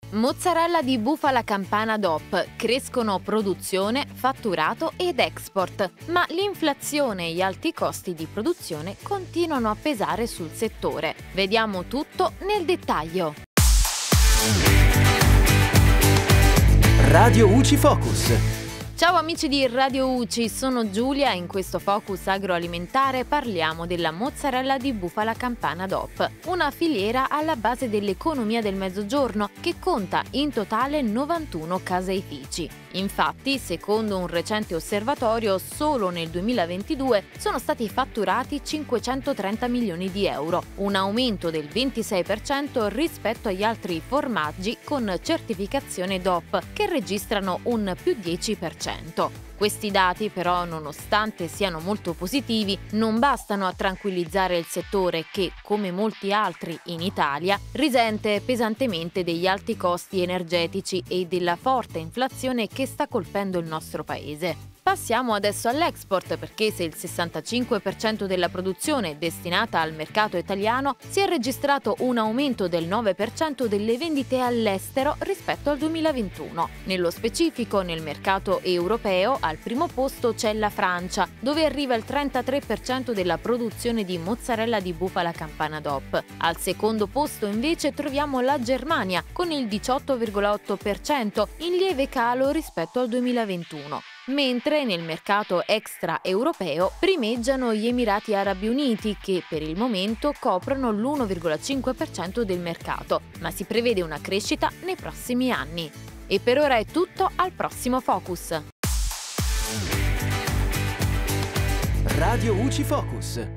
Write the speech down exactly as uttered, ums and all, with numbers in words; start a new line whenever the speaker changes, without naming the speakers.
Mozzarella di bufala campana D O P, crescono produzione, fatturato ed export, ma l'inflazione e gli alti costi di produzione continuano a pesare sul settore. Vediamo tutto nel dettaglio.
Radio U C I Focus.
Ciao amici di Radio U C I, sono Giulia e in questo Focus agroalimentare parliamo della mozzarella di bufala campana D O P, una filiera alla base dell'economia del Mezzogiorno che conta in totale novantuno caseifici. Infatti, secondo un recente osservatorio, solo nel duemilaventidue sono stati fatturati cinquecentotrenta milioni di euro, un aumento del ventisei per cento rispetto agli altri formaggi con certificazione D O P, che registrano un più dieci per cento. Questi dati però, nonostante siano molto positivi, non bastano a tranquillizzare il settore che, come molti altri in Italia, risente pesantemente degli alti costi energetici e della forte inflazione che sta colpendo il nostro paese. Passiamo adesso all'export, perché se il sessantacinque per cento della produzione è destinata al mercato italiano, si è registrato un aumento del nove per cento delle vendite all'estero rispetto al duemilaventuno. Nello specifico, nel mercato europeo, al primo posto c'è la Francia, dove arriva il trentatré per cento della produzione di mozzarella di bufala campana D O P. Al secondo posto invece troviamo la Germania, con il diciotto virgola otto per cento, in lieve calo rispetto al duemilaventuno. Mentre nel mercato extraeuropeo primeggiano gli Emirati Arabi Uniti, che per il momento coprono l'uno virgola cinque per cento del mercato, ma si prevede una crescita nei prossimi anni. E per ora è tutto, al prossimo Focus.
Radio U C I Focus.